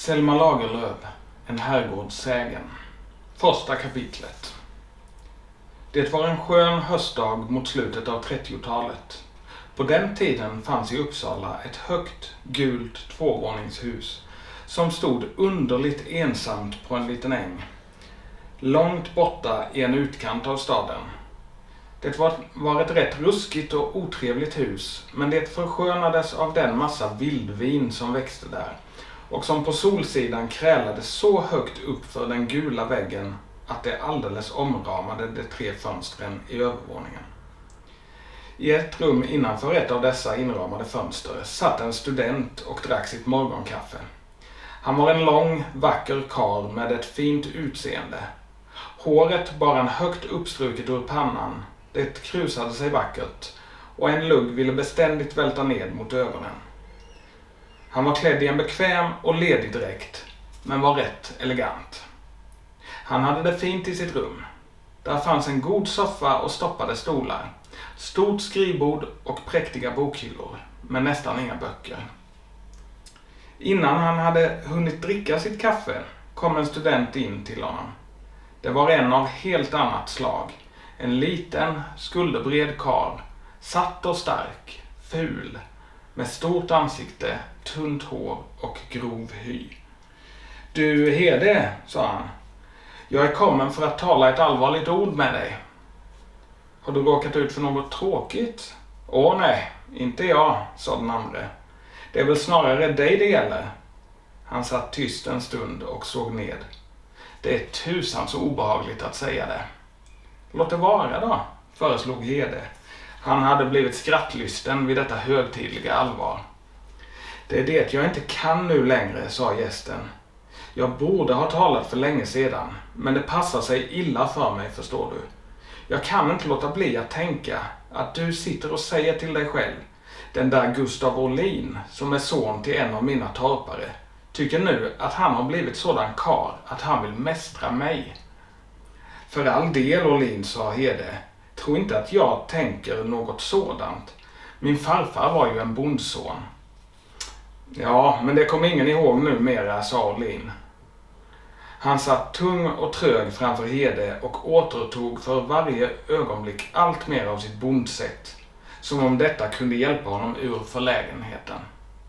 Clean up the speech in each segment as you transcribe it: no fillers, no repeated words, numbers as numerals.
Selma Lagerlöf, en herrgårdssägen. Första kapitlet. Det var en skön höstdag mot slutet av 30-talet. På den tiden fanns i Uppsala ett högt, gult tvåvåningshus som stod underligt ensamt på en liten äng. Långt borta i en utkant av staden. Det var ett rätt ruskigt och otrevligt hus, men det förskönades av den massa vildvin som växte där och som på solsidan krälade så högt upp för den gula väggen att det alldeles omramade de 3 fönstren i övervåningen. I ett rum innanför ett av dessa inramade fönster satt en student och drack sitt morgonkaffe. Han var en lång, vacker karl med ett fint utseende. Håret bar han högt uppstruket ur pannan. Det krusade sig vackert och en lugg ville beständigt välta ned mot ögonen. Han var klädd i en bekväm och ledig dräkt, men var rätt elegant. Han hade det fint i sitt rum. Där fanns en god soffa och stoppade stolar, stort skrivbord och präktiga bokhyllor, men nästan inga böcker. Innan han hade hunnit dricka sitt kaffe kom en student in till honom. Det var en av helt annat slag. En liten, skulderbred karl, satt och stark, ful, med stort ansikte, tunt hår och grov hy. Du Hede, sa han. Jag är kommen för att tala ett allvarligt ord med dig. Har du råkat ut för något tråkigt? Åh nej, inte jag, sa den andre. Det är väl snarare dig det gäller. Han satt tyst en stund och såg ned. Det är tusan så obehagligt att säga det. Låt det vara då, föreslog Hede. Han hade blivit skrattlysten vid detta högtidliga allvar. Det är det jag inte kan nu längre, sa gästen. Jag borde ha talat för länge sedan, men det passar sig illa för mig, förstår du. Jag kan inte låta bli att tänka att du sitter och säger till dig själv, den där Gustav Olin, som är son till en av mina torpare, tycker nu att han har blivit sådan karl att han vill mästra mig. För all del, Olin, sa Hede. Tro inte att jag tänker något sådant. Min farfar var ju en bondson. Ja, men det kommer ingen ihåg nu mera, sa Olin. Han satt tung och trög framför Hede och återtog för varje ögonblick allt mer av sitt bondsätt, som om detta kunde hjälpa honom ur förlägenheten.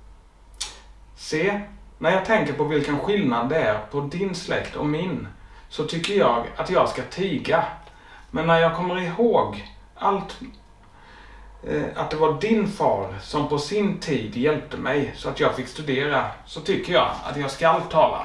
Se, när jag tänker på vilken skillnad det är på din släkt och min, så tycker jag att jag ska tiga. Men när jag kommer ihåg att det var din far som på sin tid hjälpte mig så att jag fick studera, så tycker jag att jag ska tala.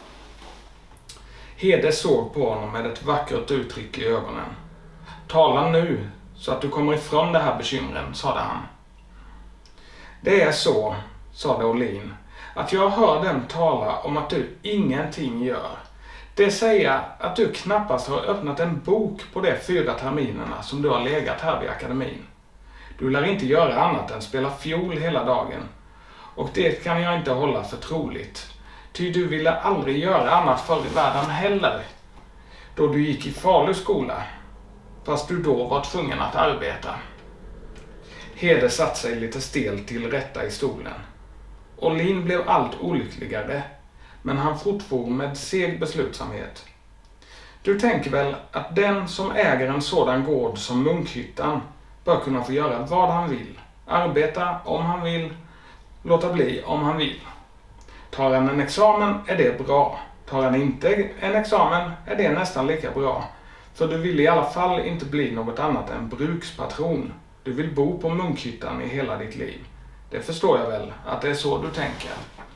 Hede såg på honom med ett vackert uttryck i ögonen. Tala nu så att du kommer ifrån det här bekymren, sade han. Det är så, sade Olin, att jag hör dem tala om att du ingenting gör. Det säger att du knappast har öppnat en bok på de 4 terminerna som du har legat här vid akademin. Du lär inte göra annat än spela fiol hela dagen. Och det kan jag inte hålla för troligt. Ty du ville aldrig göra annat förr i världen heller. Då du gick i Falu skola. Fast du då var tvungen att arbeta. Hede satt sig lite stel till rätta i stolen. Olin blev allt olyckligare. Men han fortfor med seg beslutsamhet. Du tänker väl att den som äger en sådan gård som Munkhyttan bör kunna få göra vad han vill. Arbeta om han vill, låta bli om han vill. Tar han en examen är det bra. Tar han inte en examen är det nästan lika bra. För du vill i alla fall inte bli något annat än brukspatron. Du vill bo på Munkhyttan i hela ditt liv. Det förstår jag väl att det är så du tänker.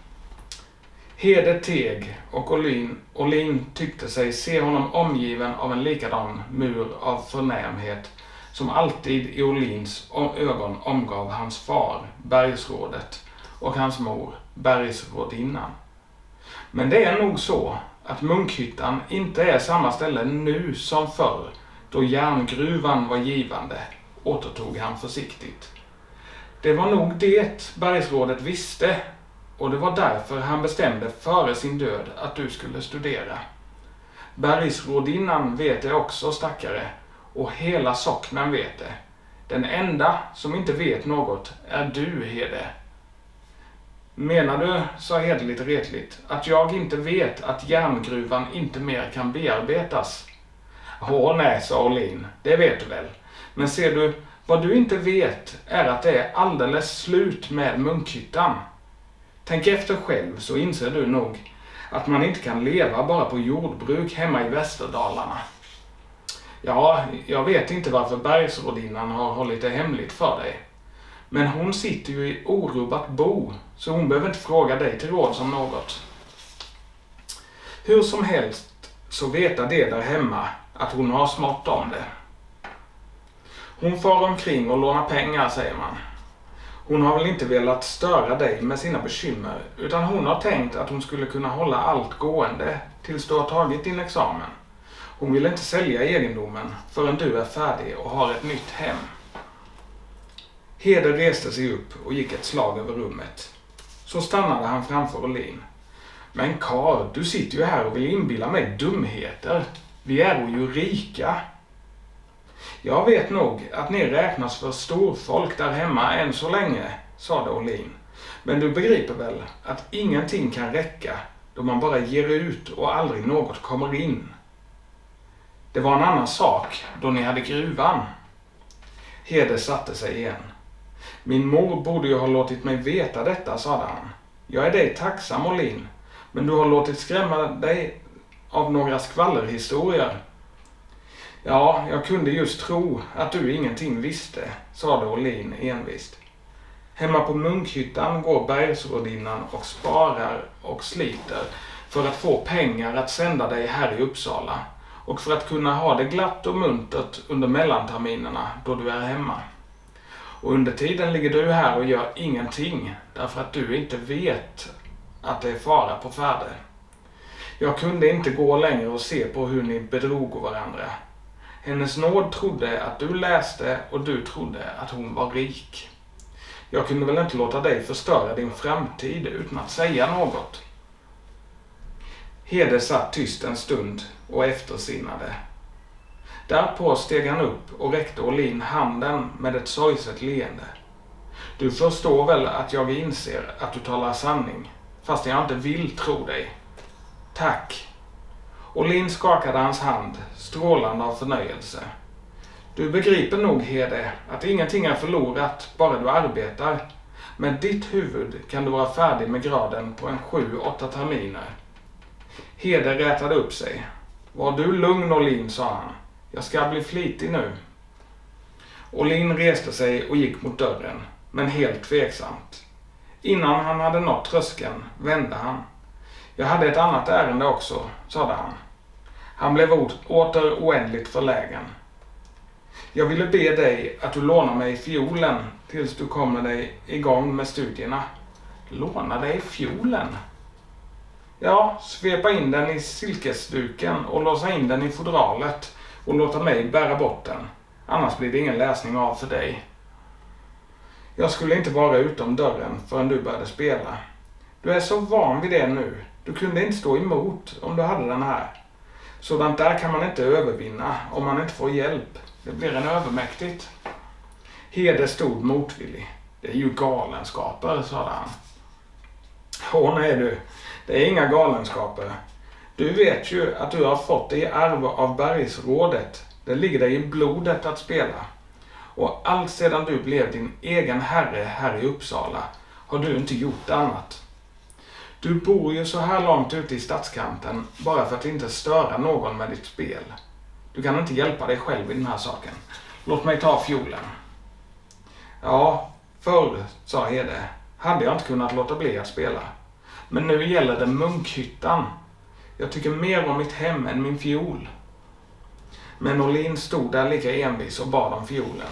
Hede teg och Olin tyckte sig se honom omgiven av en likadan mur av förnämhet som alltid i Olins ögon omgav hans far, bergsrådet, och hans mor, bergsrådinnan. Men det är nog så att Munkhyttan inte är samma ställe nu som förr, då järngruvan var givande, återtog han försiktigt. Det var nog det bergsrådet visste, och det var därför han bestämde före sin död att du skulle studera. Bergsrådinnan vet det också, stackare, och hela socknen vet det. Den enda som inte vet något är du, Hede. Menar du, sa Hede lite retligt, att jag inte vet att järngruvan inte mer kan bearbetas? Nej, sa Olin, det vet du väl. Men ser du, vad du inte vet är att det är alldeles slut med Munkhyttan. Tänk efter själv så inser du nog att man inte kan leva bara på jordbruk hemma i Västerdalarna. Ja, jag vet inte varför bergsrådinnan har hållit det hemligt för dig. Men hon sitter ju i orubbat bo, så hon behöver inte fråga dig till råd som något. Hur som helst så veta det där hemma att hon har smått om det. Hon far omkring och lånar pengar, säger man. Hon har väl inte velat störa dig med sina bekymmer, utan hon har tänkt att hon skulle kunna hålla allt gående tills du har tagit din examen. Hon vill inte sälja egendomen förrän du är färdig och har ett nytt hem. Hede reste sig upp och gick ett slag över rummet. Så stannade han framför Olin. Men Karl, du sitter ju här och vill inbilla mig dumheter. Vi är ju rika. Jag vet nog att ni räknas för storfolk där hemma än så länge, sade Olin. Men du begriper väl att ingenting kan räcka då man bara ger ut och aldrig något kommer in. Det var en annan sak då ni hade gruvan. Hede satte sig igen. Min mor borde ju ha låtit mig veta detta, sade han. Jag är dig tacksam, Olin, men du har låtit skrämma dig av några skvallerhistorier. Ja, jag kunde just tro att du ingenting visste, sade Olin envist. Hemma på Munkhyttan går bergsrådinnan och sparar och sliter för att få pengar att sända dig här i Uppsala och för att kunna ha det glatt och muntert under mellanterminerna då du är hemma. Och under tiden ligger du här och gör ingenting därför att du inte vet att det är fara på färde. Jag kunde inte gå längre och se på hur ni bedrog varandra. Hennes nåd trodde att du läste och du trodde att hon var rik. Jag kunde väl inte låta dig förstöra din framtid utan att säga något. Hede satt tyst en stund och eftersinnade. Därpå steg han upp och räckte Olin handen med ett sorgset leende. Du förstår väl att jag inser att du talar sanning, fast jag inte vill tro dig. Tack. Olin skakade hans hand, strålande av förnöjelse. Du begriper nog, Hede, att ingenting är förlorat, bara du arbetar. Med ditt huvud kan du vara färdig med graden på 7-8 terminer. Hede rätade upp sig. Var du lugn, Olin, sa han. Jag ska bli flitig nu. Olin reste sig och gick mot dörren, men helt tveksamt. Innan han hade nått tröskeln vände han. Jag hade ett annat ärende också, sade han. Han blev åter oändligt förlägen. Jag ville be dig att du lånar mig fiolen tills du kommer dig igång med studierna. Låna dig fiolen? Ja, svepa in den i silkesduken och låsa in den i fodralet och låta mig bära bort den. Annars blir det ingen läsning av för dig. Jag skulle inte vara utom dörren förrän du började spela. Du är så van vid det nu. Du kunde inte stå emot om du hade den här. Sådant där kan man inte övervinna om man inte får hjälp. Det blir en övermäktigt. Hede stod motvillig. Det är ju galenskaper, sade han. Nej du, det är inga galenskaper. Du vet ju att du har fått det i arv av bergsrådet. Det ligger dig i blodet att spela. Och allt sedan du blev din egen herre här i Uppsala har du inte gjort annat. Du bor ju så här långt ute i stadskanten bara för att inte störa någon med ditt spel. Du kan inte hjälpa dig själv i den här saken. Låt mig ta fiolen. Ja, förr, sa Hede, hade jag inte kunnat låta bli att spela. Men nu gäller det Munkhyttan. Jag tycker mer om mitt hem än min fiol. Men Olin stod där lika envis och bad om fiolen.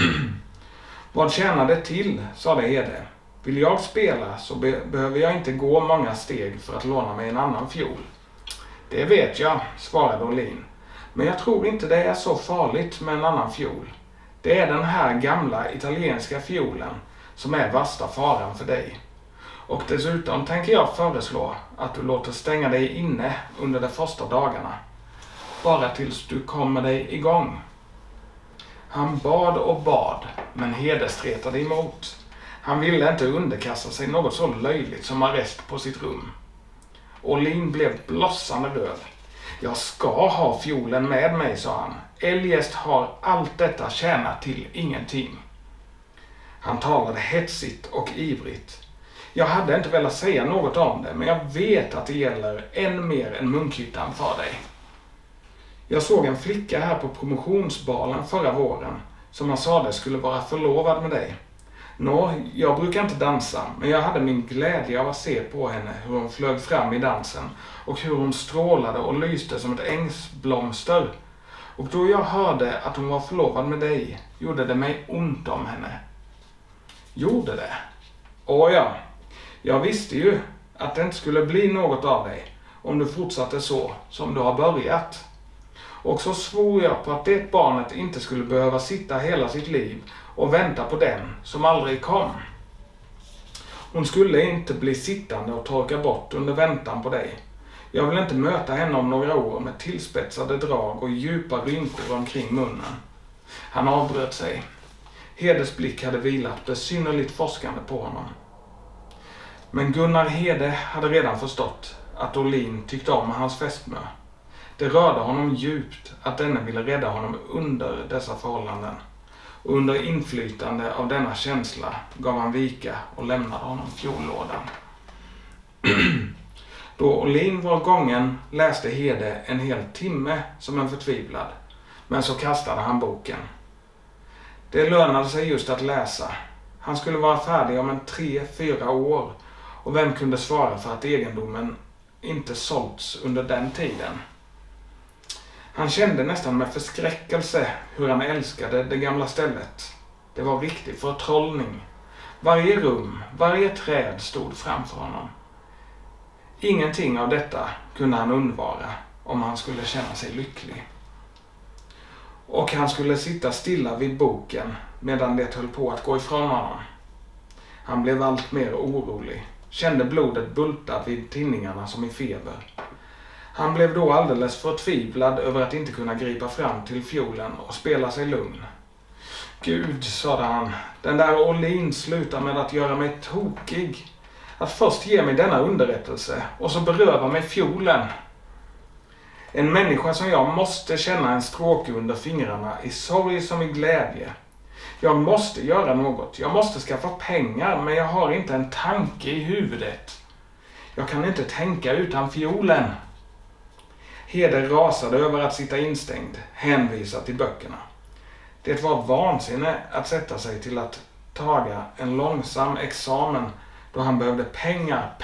Vad tjänar det till, sade Hede. Vill jag spela så behöver jag inte gå många steg för att låna mig en annan fiol. Det vet jag, svarade Olin. Men jag tror inte det är så farligt med en annan fiol. Det är den här gamla italienska fiolen som är värsta faran för dig. Och dessutom tänker jag föreslå att du låter stänga dig inne under de första dagarna. Bara tills du kommer dig igång. Han bad och bad, men Hede stretade emot. Han ville inte underkasta sig något så löjligt som arrest på sitt rum. Olin blev blossande röd. Jag ska ha fiolen med mig, sa han. Eljest har allt detta tjänat till ingenting. Han talade hetsigt och ivrigt. Jag hade inte velat säga något om det, men jag vet att det gäller än mer än Munkhyttan för dig. Jag såg en flicka här på promotionsbalen förra våren som han sade skulle vara förlovad med dig. Jag brukar inte dansa, men jag hade min glädje av att se på henne hur hon flög fram i dansen och hur hon strålade och lyste som ett ängsblomster. Och då jag hörde att hon var förlovad med dig gjorde det mig ont om henne. Gjorde det? Ja. Jag visste ju att det inte skulle bli något av dig om du fortsatte så som du har börjat. Och så svor jag på att det barnet inte skulle behöva sitta hela sitt liv och vänta på den som aldrig kom. Hon skulle inte bli sittande och torka bort under väntan på dig. Jag vill inte möta henne om några år med tillspetsade drag och djupa rynkor omkring munnen. Han avbröt sig. Hedes blick hade vilat besynnerligt forskande på honom. Men Gunnar Hede hade redan förstått att Olin tyckte om hans fästmö. Det rörde honom djupt att denne ville rädda honom under dessa förhållanden. Och under inflytande av denna känsla gav han vika och lämnade honom fiollådan. Då Olin var gången läste Hede en hel timme som en förtvivlad. Men så kastade han boken. Det lönade sig just att läsa. Han skulle vara färdig om 3-4 år. Och vem kunde svara för att egendomen inte sålts under den tiden? Han kände nästan med förskräckelse hur han älskade det gamla stället. Det var riktig förtrollning. Varje rum, varje träd stod framför honom. Ingenting av detta kunde han undvara om han skulle känna sig lycklig. Och han skulle sitta stilla vid boken medan det höll på att gå ifrån honom. Han blev allt mer orolig. Kände blodet bulta vid tinningarna som i feber. Han blev då alldeles förtvivlad över att inte kunna gripa fram till fiolen och spela sig lugn. Gud, sade han, den där Olin slutar med att göra mig tokig. Att först ge mig denna underrättelse och så beröva mig fiolen. En människa som jag måste känna en stråke under fingrarna i sorg som i glädje. Jag måste göra något. Jag måste skaffa pengar, men jag har inte en tanke i huvudet. Jag kan inte tänka utan fiolen. Hede rasade över att sitta instängd, hänvisad till böckerna. Det var vansinne att sätta sig till att taga en långsam examen då han behövde pengar.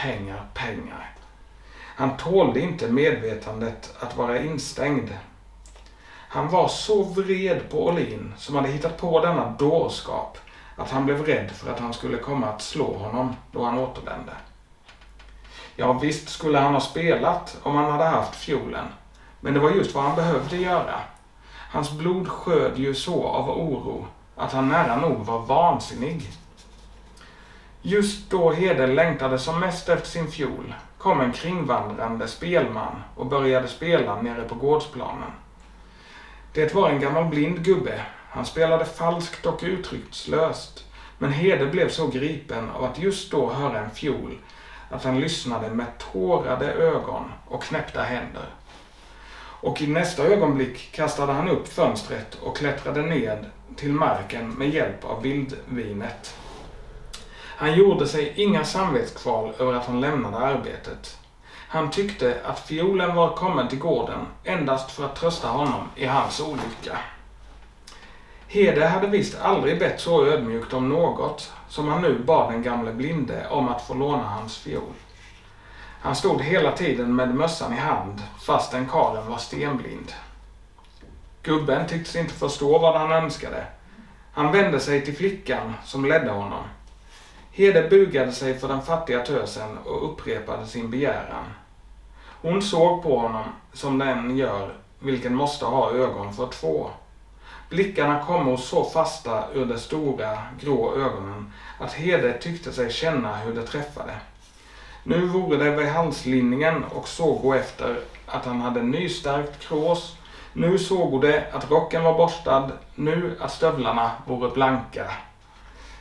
Han tålde inte medvetandet att vara instängd. Han var så vred på Olin som hade hittat på denna dårskap att han blev rädd för att han skulle komma att slå honom då han återvände. Ja, visst skulle han ha spelat om han hade haft fiolen, men det var just vad han behövde göra. Hans blod sköd ju så av oro att han nära nog var vansinnig. Just då Hede längtade som mest efter sin fiol kom en kringvandrande spelman och började spela nere på gårdsplanen. Det var en gammal blind gubbe. Han spelade falskt och uttryckslöst, men Hede blev så gripen av att just då höra en fiol att han lyssnade med tårade ögon och knäppta händer. Och i nästa ögonblick kastade han upp fönstret och klättrade ned till marken med hjälp av vildvinet. Han gjorde sig inga samvetskval över att han lämnade arbetet. Han tyckte att fiolen var kommen till gården endast för att trösta honom i hans olycka. Hede hade visst aldrig bett så ödmjukt om något som han nu bad den gamle blinde om att få låna hans fiol. Han stod hela tiden med mössan i hand fast den karen var stenblind. Gubben tycktes inte förstå vad han önskade. Han vände sig till flickan som ledde honom. Hede bugade sig för den fattiga tösen och upprepade sin begäran. Hon såg på honom som den gör, vilken måste ha ögon för två. Blickarna kom så fasta ur de stora grå ögonen att Hede tyckte sig känna hur det träffade. Nu vore det vid halslinningen och såg efter att han hade nystärkt krås. Nu såg det att rocken var borstad, nu att stövlarna vore blanka.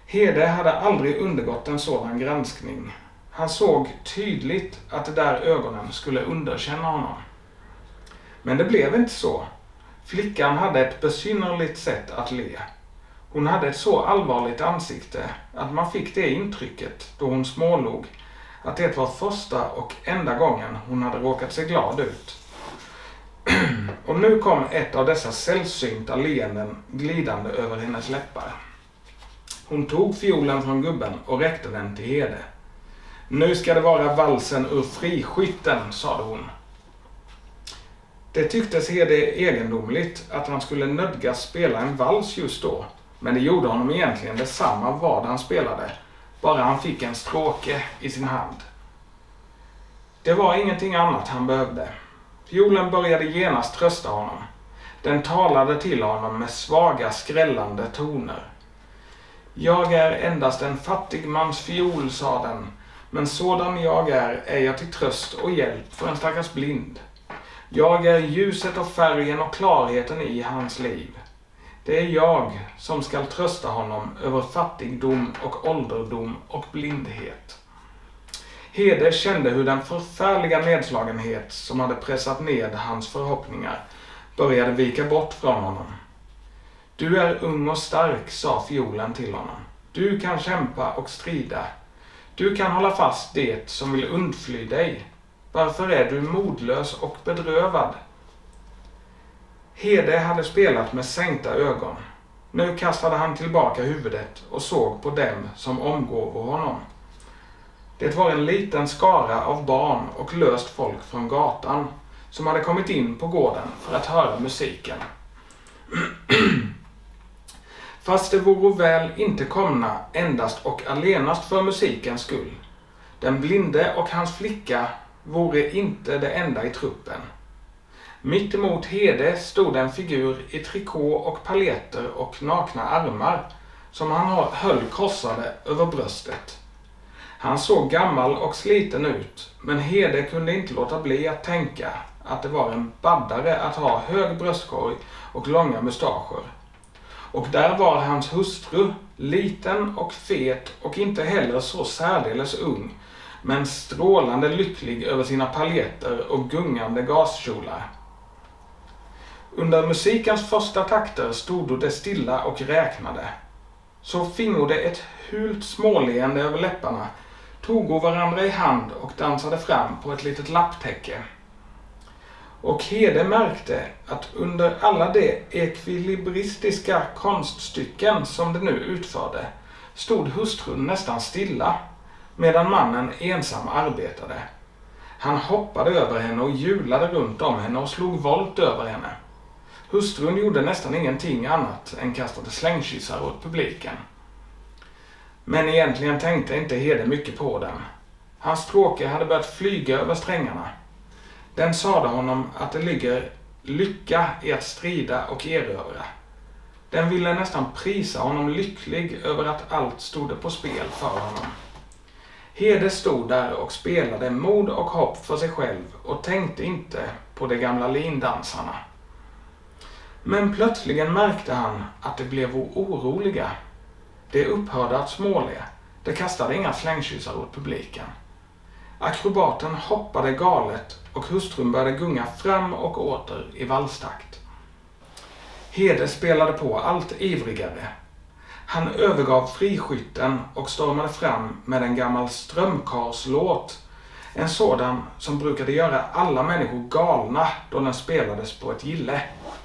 Hede hade aldrig undergått en sådan granskning. Han såg tydligt att de där ögonen skulle underkänna honom. Men det blev inte så. Flickan hade ett besynnerligt sätt att le. Hon hade ett så allvarligt ansikte att man fick det intrycket då hon smålog att det var första och enda gången hon hade råkat se glad ut. Och nu kom ett av dessa sällsynta leenden glidande över hennes läppar. Hon tog fiolen från gubben och räckte den till Hede. Nu ska det vara valsen ur Friskytten, sade hon. Det tycktes Hede egendomligt att han skulle nödgas spela en vals just då. Men det gjorde honom egentligen detsamma vad han spelade. Bara han fick en stråke i sin hand. Det var ingenting annat han behövde. Fiolen började genast trösta honom. Den talade till honom med svaga skrällande toner. Jag är endast en fattig mans fiol, sa den. Men sådan jag är jag till tröst och hjälp för en stackars blind. Jag är ljuset och färgen och klarheten i hans liv. Det är jag som ska trösta honom över fattigdom och ålderdom och blindhet. Hede kände hur den förfärliga nedslagenhet som hade pressat ned hans förhoppningar började vika bort från honom. Du är ung och stark, sa fiolen till honom. Du kan kämpa och strida. Du kan hålla fast det som vill undfly dig. Varför är du modlös och bedrövad? Hede hade spelat med sänkta ögon. Nu kastade han tillbaka huvudet och såg på dem som omgav honom. Det var en liten skara av barn och löst folk från gatan som hade kommit in på gården för att höra musiken. Fast det vore väl inte komna endast och allenast för musikens skull. Den blinde och hans flicka vore inte det enda i truppen. Mitt emot Hede stod en figur i trikå och paletter och nakna armar som han höll korsade över bröstet. Han såg gammal och sliten ut, men Hede kunde inte låta bli att tänka att det var en baddare att ha hög bröstkorg och långa mustascher. Och där var hans hustru, liten och fet och inte heller så särdeles ung, men strålande lycklig över sina paljetter och gungande gaskjolar. Under musikens första takter stod det stilla och räknade. Så fingo det ett hult småleende över läpparna, tog varandra i hand och dansade fram på ett litet lapptäcke. Och Hede märkte att under alla de ekvilibristiska konststycken som de nu utförde stod hustrun nästan stilla, medan mannen ensam arbetade. Han hoppade över henne och hjulade runt om henne och slog volt över henne. Hustrun gjorde nästan ingenting annat än kastade slängkyssar åt publiken. Men egentligen tänkte inte Hede mycket på den. Hans stråke hade börjat flyga över strängarna. Den sade honom att det ligger lycka i att strida och erövra. Den ville nästan prisa honom lycklig över att allt stod på spel för honom. Hede stod där och spelade mod och hopp för sig själv och tänkte inte på de gamla lindansarna. Men plötsligen märkte han att de blev oroliga. De upphörde att småle. De kastade inga slängkyssar åt publiken. Akrobaten hoppade galet och hustrun började gunga fram och åter i valstakt. Hede spelade på allt ivrigare. Han övergav Friskytten och stormade fram med en gammal strömkarslåt. En sådan som brukade göra alla människor galna då den spelades på ett gille.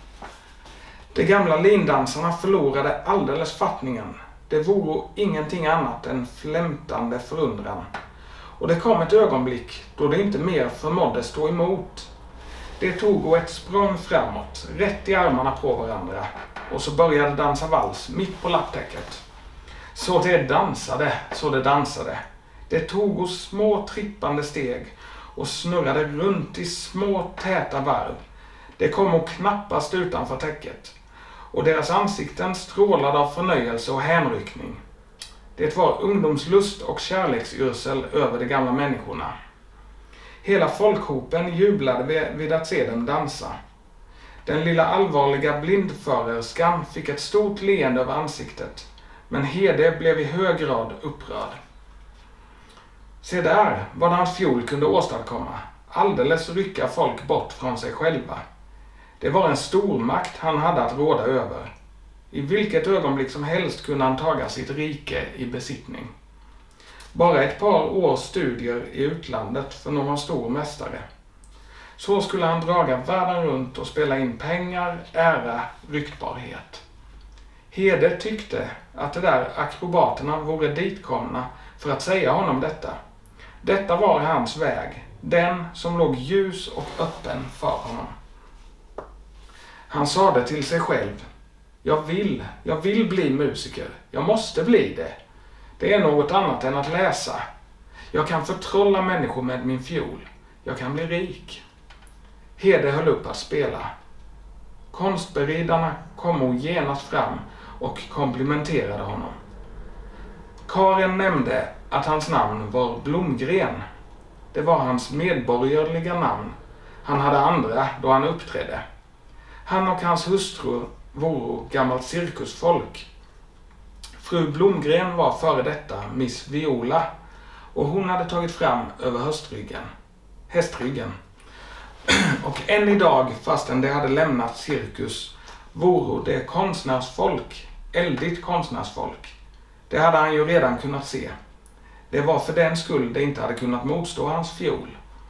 De gamla lindansarna förlorade alldeles fattningen. Det vore ingenting annat än flämtande förundran. Och det kom ett ögonblick då det inte mer förmådde stå emot. Det tog ett språng framåt, rätt i armarna på varandra. Och så började dansa vals mitt på lapptäcket. Så det dansade. Det tog små trippande steg och snurrade runt i små täta varv. Det kom och knappast utanför täcket. Och deras ansikten strålade av förnöjelse och hänryckning. Det var ungdomslust och kärleksyrsel över de gamla människorna. Hela folkhopen jublade vid att se dem dansa. Den lilla allvarliga blindförerskan fick ett stort leende över ansiktet, men Hede blev i hög grad upprörd. Se där vad hans fiol kunde åstadkomma, alldeles rycka folk bort från sig själva. Det var en stormakt han hade att råda över. I vilket ögonblick som helst kunde han taga sitt rike i besittning. Bara ett par års studier i utlandet för någon stor mästare. Så skulle han draga världen runt och spela in pengar, ära, ryktbarhet. Hede tyckte att de där akrobaterna vore ditkomna för att säga honom detta. Detta var hans väg, den som låg ljus och öppen för honom. Han sade till sig själv: jag vill bli musiker, jag måste bli det. Det är något annat än att läsa. Jag kan förtrolla människor med min fiol, jag kan bli rik. Hede höll upp att spela. Konstberidarna kom genast fram och komplimenterade honom. Karen nämnde att hans namn var Blomgren. Det var hans medborgerliga namn. Han hade andra då han uppträdde. Han och hans hustru var gammalt cirkusfolk. Fru Blomgren var före detta Miss Viola och hon hade tagit fram över hästryggen. Och än idag, fastän det hade lämnat cirkus, vore det konstnärsfolk, eldigt konstnärsfolk. Det hade han ju redan kunnat se. Det var för den skull det inte hade kunnat motstå hans fiol.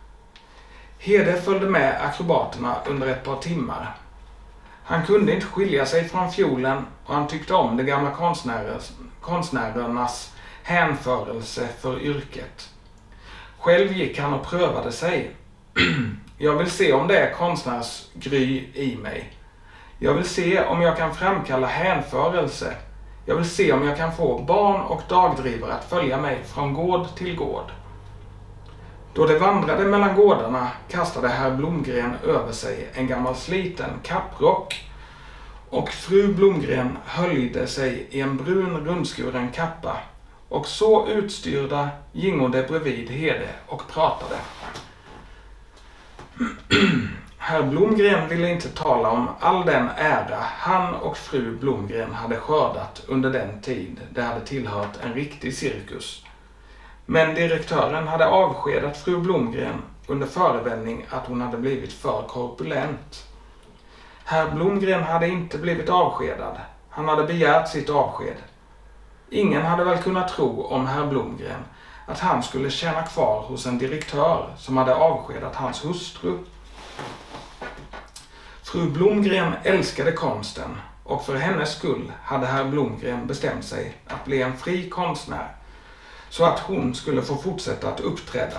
Hede följde med akrobaterna under ett par timmar. Han kunde inte skilja sig från fiolen och han tyckte om de gamla konstnärernas hänförelse för yrket. Själv gick han och prövade sig. Jag vill se om det är konstnärsgry i mig. Jag vill se om jag kan framkalla hänförelse. Jag vill se om jag kan få barn och dagdrivare att följa mig från gård till gård. Då de vandrade mellan gårdarna kastade herr Blomgren över sig en gammal sliten kapprock och fru Blomgren höljde sig i en brun rundskuren kappa och så utstyrda gingo de bredvid Hede och pratade. Herr Blomgren ville inte tala om all den ära han och fru Blomgren hade skördat under den tid det hade tillhört en riktig cirkus. Men direktören hade avskedat fru Blomgren under förevändning att hon hade blivit för korpulent. Herr Blomgren hade inte blivit avskedad. Han hade begärt sitt avsked. Ingen hade väl kunnat tro om herr Blomgren att han skulle tjäna kvar hos en direktör som hade avskedat hans hustru. Fru Blomgren älskade konsten och för hennes skull hade herr Blomgren bestämt sig att bli en fri konstnär så att hon skulle få fortsätta att uppträda.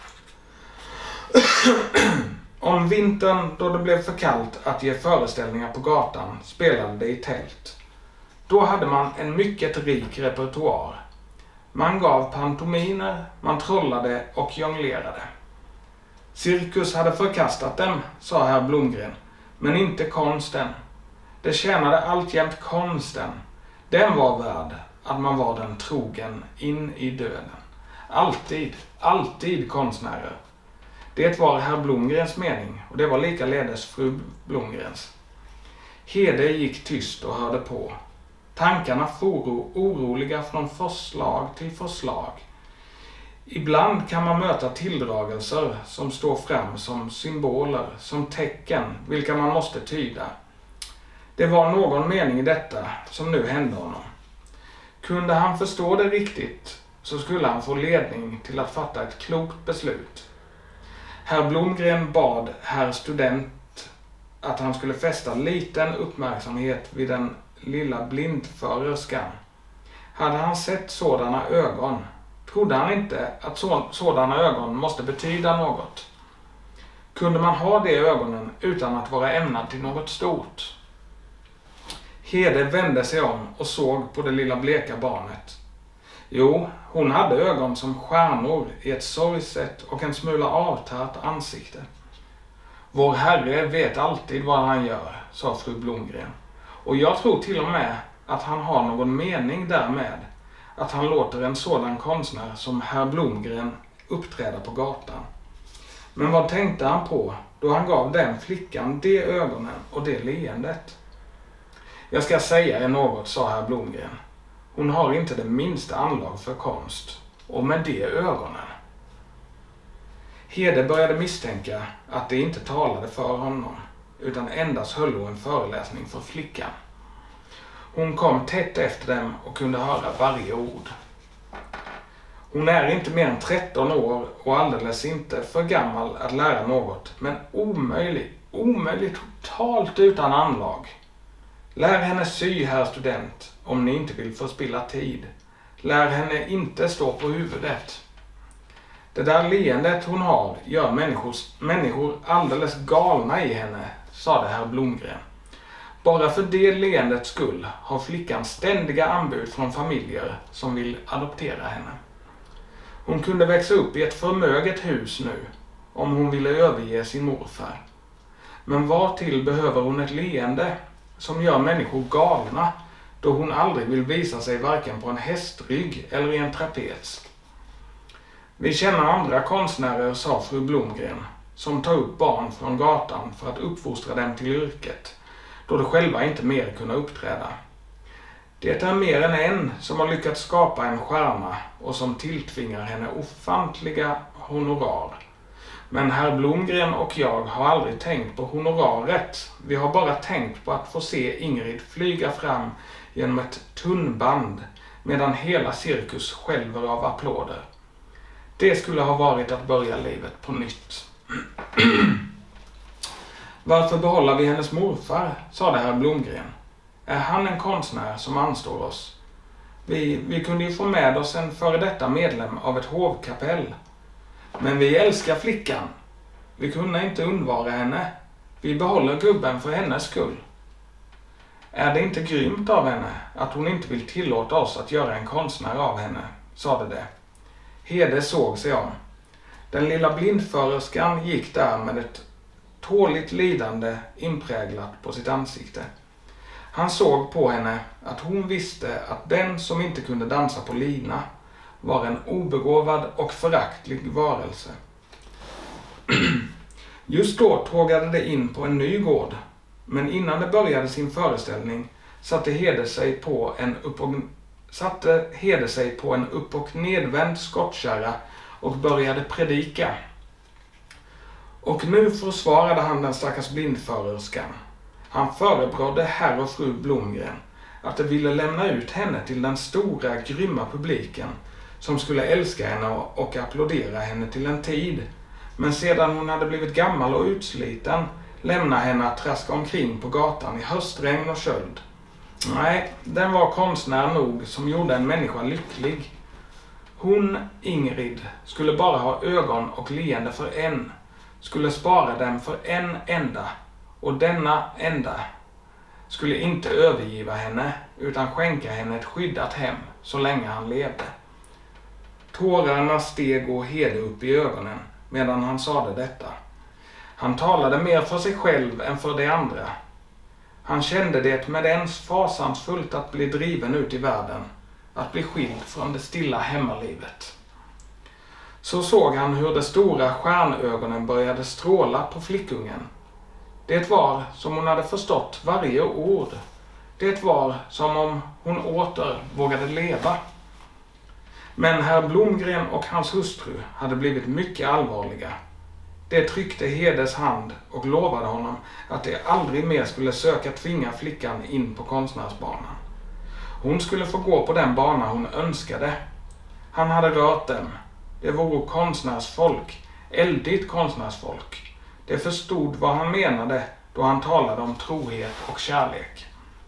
Om vintern, då det blev för kallt att ge föreställningar på gatan, spelade det i tält. Då hade man en mycket rik repertoar. Man gav pantominer, man trollade och jonglerade. Cirkus hade förkastat dem, sa herr Blomgren, men inte konsten. Det tjänade alltjämt konsten. Den var värd att man var den trogen in i döden. Alltid konstnärer. Det var herr Blomgrens mening och det var likaledes fru Blomgrens. Hede gick tyst och hörde på. Tankarna foro oroliga från förslag till förslag. Ibland kan man möta tilldragelser som står fram som symboler, som tecken, vilka man måste tyda. Det var någon mening i detta som nu hände honom. Kunde han förstå det riktigt så skulle han få ledning till att fatta ett klokt beslut. Herr Blomgren bad herr student att han skulle fästa liten uppmärksamhet vid den lilla blindförerskan. Hade han sett sådana ögon trodde han inte att sådana ögon måste betyda något. Kunde man ha de ögonen utan att vara ämnad till något stort? Hede vände sig om och såg på det lilla bleka barnet. Jo, hon hade ögon som stjärnor i ett sorgset och en smula avtärt ansikte. Vår Herre vet alltid vad han gör, sa fru Blomgren. Och jag tror till och med att han har någon mening därmed, att han låter en sådan konstnär som herr Blomgren uppträda på gatan. Men vad tänkte han på då han gav den flickan de ögonen och det leendet? Jag ska säga er något, sa herr Blomgren. Hon har inte det minsta anlag för konst, och med det ögonen. Hede började misstänka att det inte talade för honom, utan endast höll hon en föreläsning för flickan. Hon kom tätt efter dem och kunde höra varje ord. Hon är inte mer än 13 år och alldeles inte för gammal att lära något, men omöjligt totalt utan anlag. Lär henne sy, herr student, om ni inte vill förspilla tid. Lär henne inte stå på huvudet. Det där leendet hon har gör människor alldeles galna i henne, sade herr Blomgren. Bara för det leendets skull har flickan ständiga anbud från familjer som vill adoptera henne. Hon kunde växa upp i ett förmöget hus nu, om hon ville överge sin morfar. Men var till behöver hon ett leende som gör människor galna, då hon aldrig vill visa sig varken på en hästrygg eller i en trapez. Vi känner andra konstnärer, sa fru Blomgren, som tar upp barn från gatan för att uppfostra dem till yrket, då de själva inte mer kunna uppträda. Det är mer än en som har lyckats skapa en stjärna och som tilltvingar henne ofantliga honorar. Men herr Blomgren och jag har aldrig tänkt på honoraret. Vi har bara tänkt på att få se Ingrid flyga fram genom ett tunnband medan hela cirkus skälver av applåder. Det skulle ha varit att börja livet på nytt. Varför behåller vi hennes morfar, sade herr Blomgren. Är han en konstnär som anstår oss? Vi kunde ju få med oss en före detta medlem av ett hovkapell. Men vi älskar flickan. Vi kunde inte undvara henne. Vi behåller gubben för hennes skull. Är det inte grymt av henne att hon inte vill tillåta oss att göra en konstnär av henne, sade det. Hede såg sig om. Den lilla blindförerskan gick där med ett tåligt lidande inpräglat på sitt ansikte. Han såg på henne att hon visste att den som inte kunde dansa på lina var en obegåvad och föraktlig varelse. Just då tågade det in på en ny gård, men innan det började sin föreställning satte Hede sig på en upp- och nedvänd skottkärra och började predika. Och nu försvarade han den stackars blindförerskan. Han förebrådde herr och fru Blomgren att de ville lämna ut henne till den stora, grymma publiken som skulle älska henne och applådera henne till en tid, men sedan hon hade blivit gammal och utsliten lämna henne att traska omkring på gatan i höstregn och köld. Nej, den var konstnär nog som gjorde en människa lycklig. Hon, Ingrid, skulle bara ha ögon och leende för en, skulle spara dem för en enda, och denna enda skulle inte övergiva henne utan skänka henne ett skyddat hem så länge han levde. Tårarna steg och Hede upp i ögonen medan han sade detta. Han talade mer för sig själv än för de andra. Han kände det med ens fasansfullt att bli driven ut i världen, att bli skild från det stilla hemmalivet. Så såg han hur de stora stjärnögonen började stråla på flickungen. Det var som hon hade förstått varje ord. Det var som om hon åter vågade leva. Men herr Blomgren och hans hustru hade blivit mycket allvarliga. Det tryckte Hedes hand och lovade honom att de aldrig mer skulle söka tvinga flickan in på konstnärsbanan. Hon skulle få gå på den bana hon önskade. Han hade rört dem. Det vore konstnärsfolk, eldigt konstnärsfolk. Det förstod vad han menade då han talade om trohet och kärlek.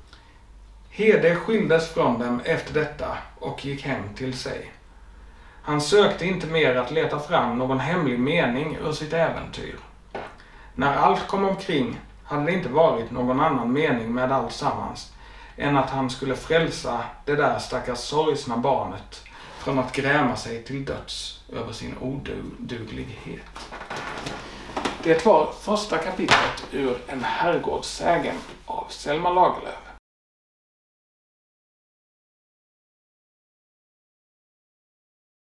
Hede skildes från dem efter detta och gick hem till sig. Han sökte inte mer att leta fram någon hemlig mening ur sitt äventyr. När allt kom omkring hade det inte varit någon annan mening med allt sammans än att han skulle frälsa det där stackars sorgsna barnet från att gräma sig till döds över sin oduglighet. Det var första kapitlet ur En herrgårdssägen av Selma Lagerlöf.